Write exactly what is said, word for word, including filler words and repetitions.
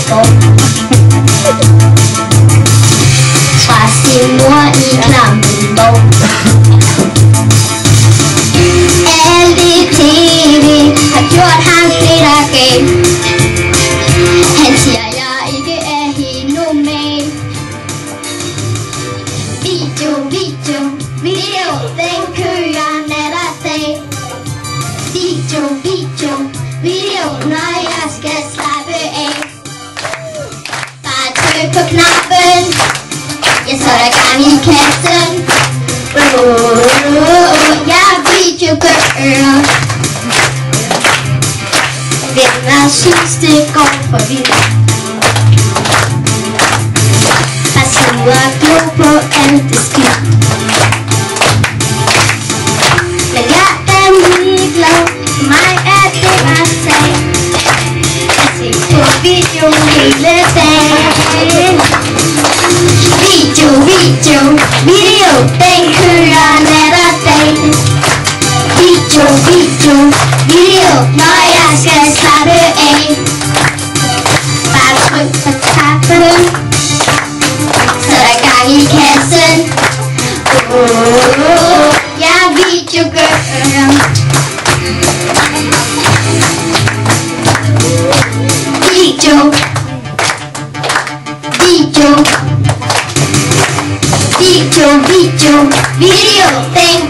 tốt. Và xin mua ý làm mình tốt. lờ đê ti vi hạt chuột hàng đi ra kê. Hẹn chia ya ý cái e hi nô mê. Video video video tên cứ ya nè ra tê. Video video video nói as cái slide e. Và chơi cực nappen. Jag sa det kan i kassen. Jag blir ju girl. Vinna syns det går förbi. Passua glor på eldeskrift. Men jag är nyglad. Mig är det man säger. Jag ser på video hela dagen. Video, video, video, den kurar nära dig. Video, video, video, när jag ska slå dig ej. Bara tryck på knappen, så der gang i kassen. Oh, jeg er videogirl. Video, video. Video, video, video, thank